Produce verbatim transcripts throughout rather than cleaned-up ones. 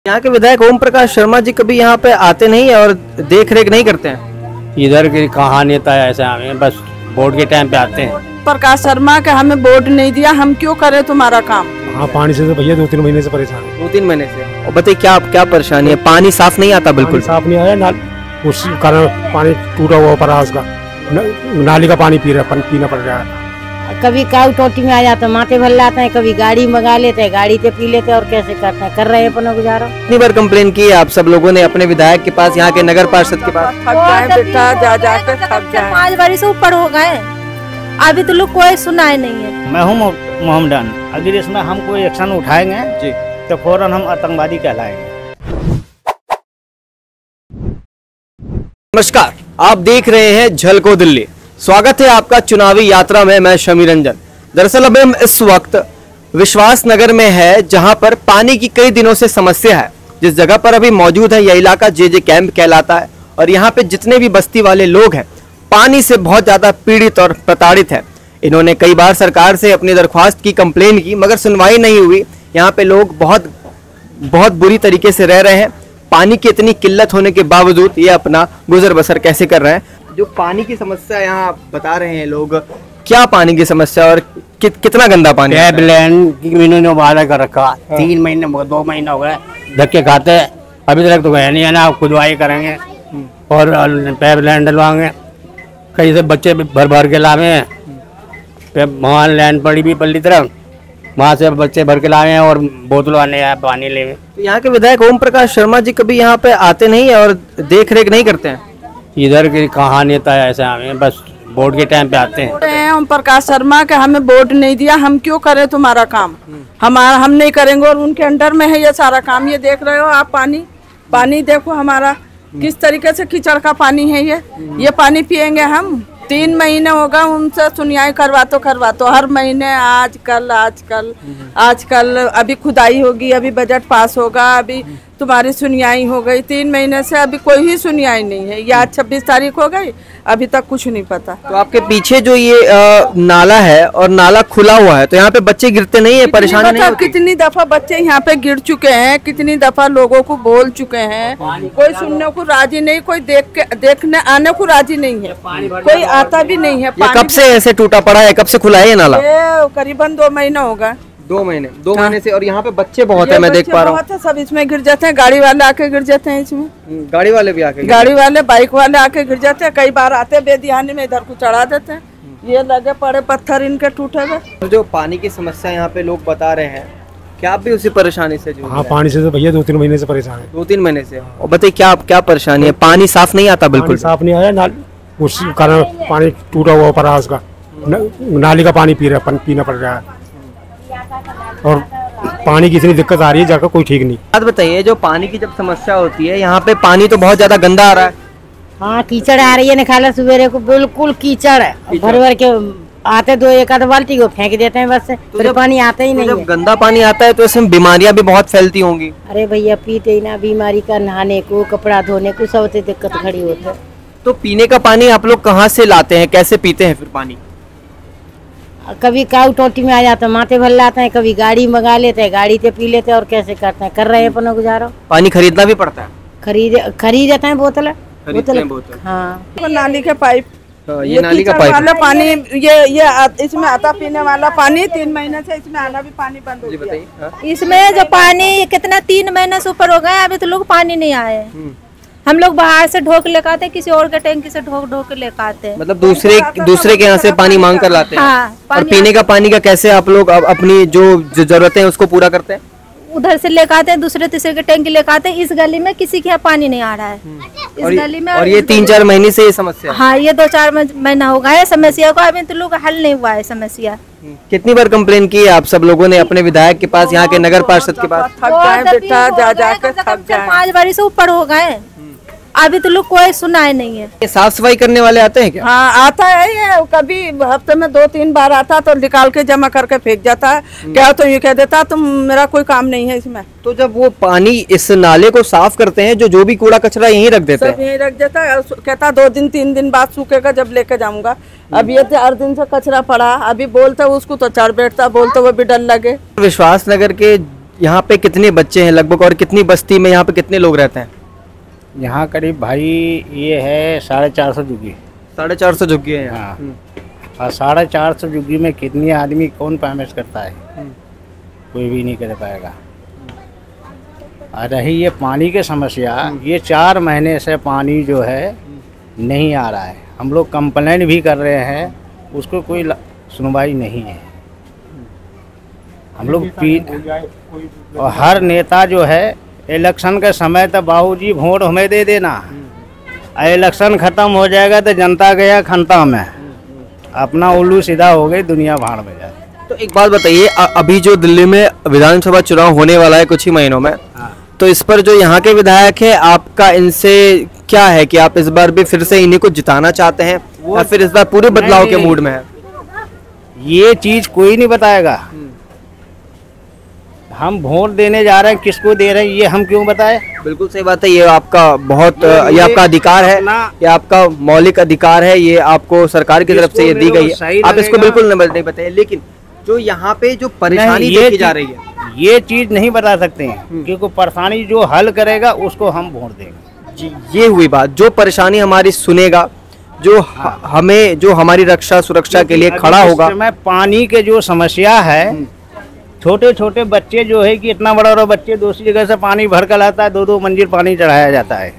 यहाँ के विधायक ओम प्रकाश शर्मा जी कभी यहाँ पे आते नहीं है और देख रेख नहीं करते हैं। इधर की कहाँ नेता है ऐसा, हमें बस वोट के टाइम पे आते हैं। प्रकाश शर्मा के हमें वोट नहीं दिया, हम क्यों करें तुम्हारा काम। हाँ, पानी से तो भैया दो तीन महीने से परेशान है। दो तीन महीने से। और बताइए क्या क्या परेशानी है? पानी साफ नहीं आता, बिल्कुल साफ नहीं आया ना, उस कारण पानी टूटा हुआ परास का, नाली का पानी पी रहा पीना पड़ रहा है। कभी काऊ टोटी में आ जाते हैं, माथे भर लाते हैं, कभी गाड़ी मंगा लेते हैं, गाड़ी से पी लेते हैं और कैसे करते हैं, कर रहे हैं अपना गुजारा। कितनी बार कंप्लेन की है आप सब लोगों ने अपने विधायक के पास, यहाँ के नगर पार्षद के पास? थक जाए बेटा, जा जा के थक जाए। पाँच बारी से ऊपर हो गए, अभी तो लोग कोई सुनाए नहीं है। मैं हूँ मोहम्मदन, अगर इसमें हम कोई एक्शन उठाएंगे जी तो फौरन हम आतंकवादी कहलाएंगे। नमस्कार, आप देख रहे हैं झलको दिल्ली। स्वागत है आपका चुनावी यात्रा में। मैं शमी रंजन। दरअसल अब हम इस वक्त विश्वास नगर में है, जहां पर पानी की कई दिनों से समस्या है। जिस जगह पर अभी मौजूद है यह इलाका जे जे कैंप कहलाता है और यहाँ पे जितने भी बस्ती वाले लोग हैं पानी से बहुत ज्यादा पीड़ित और प्रताड़ित है। इन्होंने कई बार सरकार से अपनी दरख्वास्त की, कंप्लेन की, मगर सुनवाई नहीं हुई। यहाँ पे लोग बहुत बहुत बुरी तरीके से रह रहे हैं। पानी की इतनी किल्लत होने के बावजूद ये अपना गुजर बसर कैसे कर रहे हैं। जो पानी की समस्या यहाँ बता रहे हैं लोग, क्या पानी की समस्या और कि, कितना गंदा पानी? इन्होंने वादा कर रखा, हाँ। तीन महीने दो महीने हो गए धक्के खाते, अभी तक तो गए नहीं है ना। खुदवाई करेंगे और पाइपलाइन डलवाएंगे, कहीं से बच्चे भर भर के लावे, वहाँ लैंड पड़ी भी पल्ली तरफ, वहाँ से बच्चे भर के लाए और बोतल आने आए पानी ले। तो यहाँ के विधायक ओम प्रकाश शर्मा जी कभी यहाँ पे आते नहीं है और देख रेख नहीं करते हैं। इधर की कहाँ नेता है ऐसा, हमें बस वोट के टाइम पे आते हैं। ओम प्रकाश शर्मा के हमें वोट नहीं दिया, हम क्यों करें तुम्हारा काम। हमारा हम नहीं करेंगे और उनके अंडर में है ये सारा काम। ये देख रहे हो आप, पानी पानी देखो हमारा किस तरीके से कीचड़ का पानी है। ये ये पानी पियेंगे हम। तीन महीने होगा उनसे सुनवाई करवा तो करवा तो हर महीने आज कल आज कल आज कल अभी खुदाई होगी, अभी बजट पास होगा, अभी तुम्हारी सुनवाई हो गई। तीन महीने से अभी कोई ही सुनवाई नहीं है। ये आज छब्बीस तारीख हो गई, अभी तक कुछ नहीं पता। तो आपके पीछे जो ये आ, नाला है और नाला खुला हुआ है, तो यहाँ पे बच्चे गिरते नहीं है? परेशानी नहीं होती? कितनी दफा बच्चे यहाँ पे गिर चुके हैं, कितनी दफा लोगों को बोल चुके हैं, कोई सुनने को राजी नहीं, कोई देख के देखने आने को राजी नहीं है, कोई आता भी नहीं है। कब से ऐसे टूटा पड़ा है, कब से खुला है ये नाला? ये करीबन दो महीना होगा। दो महीने दो महीने से। और यहाँ पे बच्चे बहुत है, मैं देख पा रहा हूँ। सब इसमें गिर जाते हैं, गाड़ी वाले आके गिर जाते हैं इसमें। गाड़ी वाले भी आके गाड़ी वाले बाइक वाले आके गिर जाते हैं। कई बार आते हैं बेदिहानी में, इधर को चढ़ा देते हैं। ये लगे पड़े पत्थर इनके टूटे गए। जो पानी की समस्या यहाँ पे लोग बता रहे हैं, क्या आप भी उसी परेशानी से जूझ रहे हैं? हाँ, पानी से तो भैया दो तीन महीने से परेशान है। दो तीन महीने से। और बताइए क्या क्या परेशानी है? पानी साफ नहीं आता, बिल्कुल साफ नहीं आया ना, उस कारण पानी टूटा हुआ परास का, नाली का पानी पी रहा पीना पड़ रहा है और पानी की इतनी दिक्कत आ रही है जाकर कोई ठीक नहीं। बात बताइए, जो पानी की जब समस्या होती है यहाँ पे पानी तो बहुत ज्यादा गंदा आ रहा है। हाँ, कीचड़ आ रही है, निकाला सवेरे को बिल्कुल कीचड़ है। भर भर के आते दो एक आध बाल्टी को फेंक देते हैं बस, तो फिर पानी आता ही तो नहीं जब है। गंदा पानी आता है तो इसमें बीमारियां भी बहुत फैलती होंगी। अरे भैया, पीते ही ना, बीमारी का, नहाने को, कपड़ा धोने को, सबसे दिक्कत खड़ी होती है। तो पीने का पानी आप लोग कहाँ से लाते हैं, कैसे पीते हैं फिर पानी? कभी काऊ टोटी में आ जाते हैं, माथे भर लाते हैं, कभी गाड़ी मंगा लेते हैं, गाड़ी से पी लेते हैं और कैसे करते हैं, कर रहे हैं अपना गुजारा। पानी खरीदना भी पड़ता है? खरीद खरीदते हैं बोतल बोतल। हाँ, नाली के पाइप, ये, ये नाली का पाइप वाला पाइप पानी, ये ये आ, इसमें आता पीने वाला पानी। तीन महीने से इसमें आना भी पानी बंद हो गया। इसमें जो पानी कितना तीन महीने से ऊपर हो गए, अभी तो लोग पानी नहीं आए। हम लोग बाहर से ढोक लेकर आते, किसी और के टैंकी से ढोक ढोक के लेकर आते। मतलब दूसरे दूसरे के यहाँ से पानी मांग कर लाते हैं। हाँ, और पीने का पानी का कैसे आप लोग अपनी जो जरूरतें हैं उसको पूरा करते हैं? उधर से लेकर आते हैं, दूसरे तीसरे के टैंकी लेकर आते हैं। इस गली में किसी के यहाँ पानी नहीं आ रहा है, इस और गली में। और ये तीन चार महीने से ये समस्या? हाँ, ये दो चार महीना हो गया है समस्या को, अभी तो लोग हल नहीं हुआ है समस्या। कितनी बार कंप्लेन की है आप सब लोगों ने अपने विधायक के पास, यहाँ के नगर पार्षद के पास? थक जाए बेटा, जा जा के थक जाए। पाँच बारी से ऊपर हो गए, अभी तो लोग कोई सुनाए नहीं है। ये साफ सफाई करने वाले आते हैं क्या? हाँ, आता है ये, कभी हफ्ते में दो तीन बार आता तो निकाल के जमा करके फेंक जाता है। क्या तो ये कह देता तुम, मेरा कोई काम नहीं है इसमें। तो जब वो पानी इस नाले को साफ करते हैं, जो जो भी कूड़ा कचरा यहीं रख देते हैं? सब यहीं रख देता है, कहता दो दिन तीन दिन बाद सूखेगा जब लेके जाऊंगा। अब ये चार दिन से कचरा पड़ा, अभी बोलते उसको तो चढ़ बैठता, बोलते वो भी डर लगे। विश्वास नगर के यहाँ पे कितने बच्चे हैं लगभग और कितनी बस्ती में यहाँ पे कितने लोग रहते हैं? यहाँ करीब भाई ये है साढ़े चार सौ झुग्गी। साढ़े चार सौ झुग्गी है यहाँ। हाँ। हम्म, और साढ़े चार सौ झुग्गी में कितनी आदमी कौन पैमेज करता है? कोई भी नहीं कर पाएगा। और रही ये पानी की समस्या, ये चार महीने से पानी जो है नहीं आ रहा है। हम लोग कंप्लेंट भी कर रहे हैं, उसको कोई सुनवाई नहीं है। हम लोग पी और हर नेता जो है इलेक्शन के समय तो बाबूजी वोट हमें दे देना, इलेक्शन खत्म हो जाएगा तो जनता गया खंता में, अपना उल्लू सीधा हो गई, दुनिया भाड़ में जाए। तो एक बात बताइए, अ- अभी जो दिल्ली में विधानसभा चुनाव होने वाला है कुछ ही महीनों में, तो इस पर जो यहाँ के विधायक है, आपका इनसे क्या है कि आप इस बार भी फिर से इन्हीं को जिताना चाहते हैं या फिर इस बार पूरे बदलाव के नहीं, मूड में है? ये चीज कोई नहीं बताएगा। हम वोट देने जा रहे हैं, किसको दे रहे हैं ये हम क्यों बताएं? बिल्कुल सही बात है, ये आपका बहुत ये आपका अधिकार है, ये आपका मौलिक अधिकार है, ये आपको सरकार की तरफ से ये दी गई है, सही आप इसको लगेगा। बिल्कुल नहीं नहीं बताइए। लेकिन जो यहाँ पे जो परेशानी नहीं, ये देखी जा चीज- रही है, ये चीज नहीं बता सकते हैं, क्योंकि परेशानी जो हल करेगा उसको हम वोट देंगे। जी ये हुई बात, जो परेशानी हमारी सुनेगा, जो ह- हमें जो हमारी रक्षा सुरक्षा के लिए खड़ा होगा। इस समय पानी के जो समस्या है, छोटे छोटे बच्चे जो है कि इतना बड़ा बड़ा बच्चे दूसरी जगह से पानी भर कर लाता है, दो दो मंजिल पानी चढ़ाया जाता है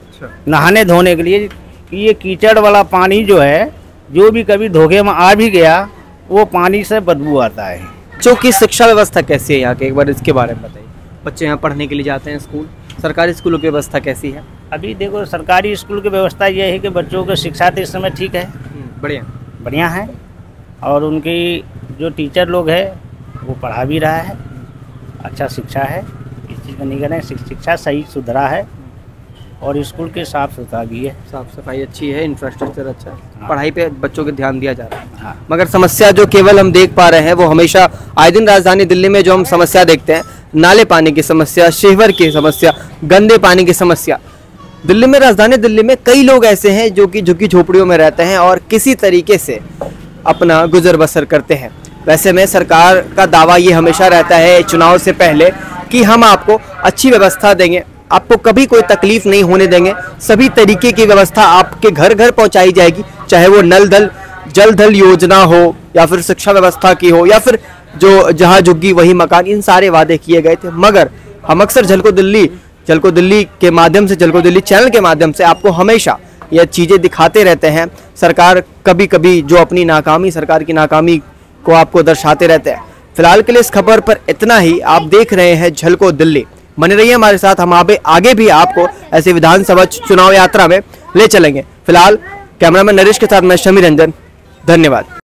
नहाने धोने के लिए। कि ये कीचड़ वाला पानी जो है, जो भी कभी धोखे में आ भी गया, वो पानी से बदबू आता है। बच्चों की शिक्षा व्यवस्था कैसी है यहाँ के, एक बार इसके बारे में बताइए। बच्चे यहाँ पढ़ने के लिए जाते हैं स्कूल, सरकारी स्कूलों की व्यवस्था कैसी है? अभी देखो सरकारी स्कूल की व्यवस्था ये है कि बच्चों की शिक्षा तो इस समय ठीक है, बढ़िया। बढ़िया है, और उनकी जो टीचर लोग है वो पढ़ा भी रहा है, अच्छा शिक्षा है, इस चीज़ का नहीं करें, शिक्षा सही सुधरा है, और स्कूल के साफ सुथरा भी है। साफ सफाई अच्छी है, इंफ्रास्ट्रक्चर अच्छा है, पढ़ाई पे बच्चों के ध्यान दिया जा रहा है। हाँ। मगर समस्या जो केवल हम देख पा रहे हैं वो हमेशा आए दिन राजधानी दिल्ली में जो हम समस्या देखते हैं, नाले पानी की समस्या, शेवर की समस्या, गंदे पानी की समस्या। दिल्ली में, राजधानी दिल्ली में कई लोग ऐसे हैं जो कि झुग्गी झोपड़ियों में रहते हैं और किसी तरीके से अपना गुजर बसर करते हैं। वैसे में सरकार का दावा ये हमेशा रहता है चुनाव से पहले कि हम आपको अच्छी व्यवस्था देंगे, आपको कभी कोई तकलीफ नहीं होने देंगे, सभी तरीके की व्यवस्था आपके घर घर पहुंचाई जाएगी, चाहे वो नल दल जल धल योजना हो या फिर शिक्षा व्यवस्था की हो या फिर जो जहां झुग्गी वही मकान, इन सारे वादे किए गए थे। मगर हम अक्सर झलको दिल्ली झलको दिल्ली के माध्यम से, झलको दिल्ली चैनल के माध्यम से आपको हमेशा यह चीज़ें दिखाते रहते हैं। सरकार कभी कभी जो अपनी नाकामी, सरकार की नाकामी को आपको दर्शाते रहते हैं। फिलहाल के लिए इस खबर पर इतना ही। आप देख रहे हैं झलको दिल्ली, बने रहिए हमारे साथ, हम आगे आगे भी आपको ऐसे विधानसभा चुनाव यात्रा में ले चलेंगे। फिलहाल कैमरामैन नरेश के साथ मैं शमी रंजन, धन्यवाद।